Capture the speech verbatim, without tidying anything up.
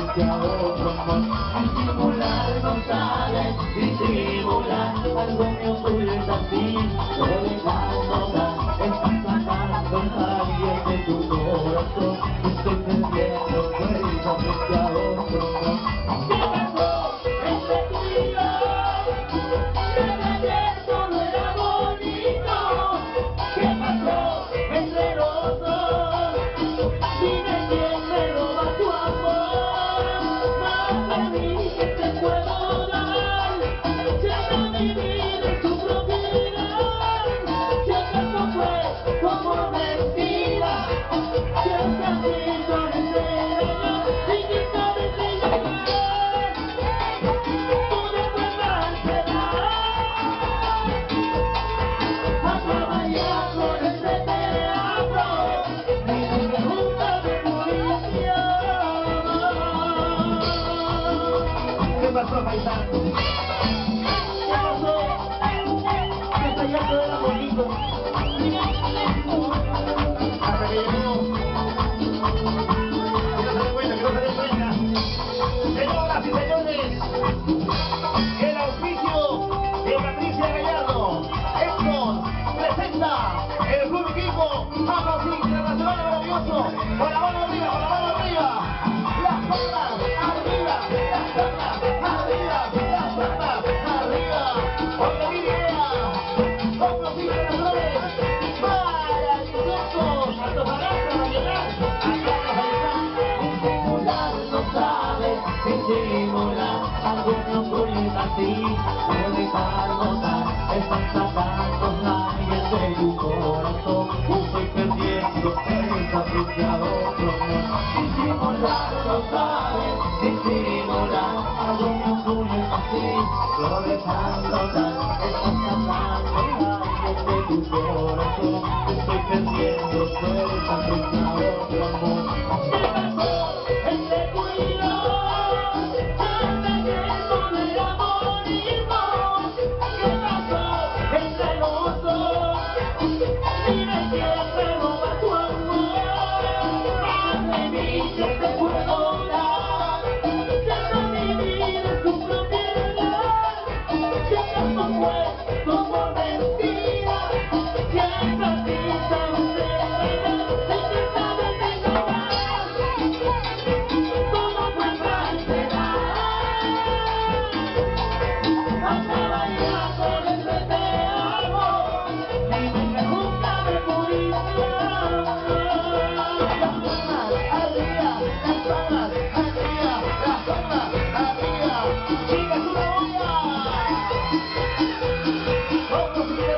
frente a otro amor. Disimular no sabe, disimular, algo mío tuyo es así, lo dejando dar, estás sacando a alguien de tu corazón, estoy perdiendo fuerza frente a otro amor. ¿Qué pasó entre tú y yo? Desde ayer todo era bonito. ¿Qué pasó entre los dos? Dime quién me roba tu amor. Más de mí que te puedo dar. Llena mi vida en tu propiedad. Si acaso fue como mentira, si un cachito de engañar y quizá de engañar, tú después cancelar. Acaba ya con este teatro, ni me pregunta de policía. ¿Qué pasó, paisano? ¿Qué pasó? Hasta allá todo era bonito. Hasta que llegó. Que no se dé cuenta, que no se dé cuenta. Señoras y señores, el auspicio de Patricia Gallardo, Héctor, presenta el club equipo Vamos Internacional Maravilloso. Con la mano arriba, con la mano arriba. Las palmas arriba, las palmas arriba, las palmas arriba. Con la idea, con los internacionales maravillosos. Antofagasta, Nacional, acá nos disimular no sabe, disimular, algo no ocurre así, no dejar notar, están sacando aire de tu corazón, estoy perdiendo fuerza frente a otro amor. Disimular no sabe, disimular, algo no ocurre así, no dejar notar, están sacando aire de tu corazón, estoy perdiendo fuerza frente a otro amor. ¿Qué pasó entre tú y yo? Desde ayer todo era bonito. ¿Qué pasó entre los dos? Dime quién me roba tu amor. Más de mí que te puedo dar. Llena mi vida en tu propiedad. Si acaso fue como mentira, siempre a ti sabes de verdad, sé que sabes de engañar. Todo fue cancelar. Acaba ya con ese te amo, ni me pregunta de policía. Las palmas arriba, las palmas arriba, las palmas arriba. Chicas, una olla. Vamos,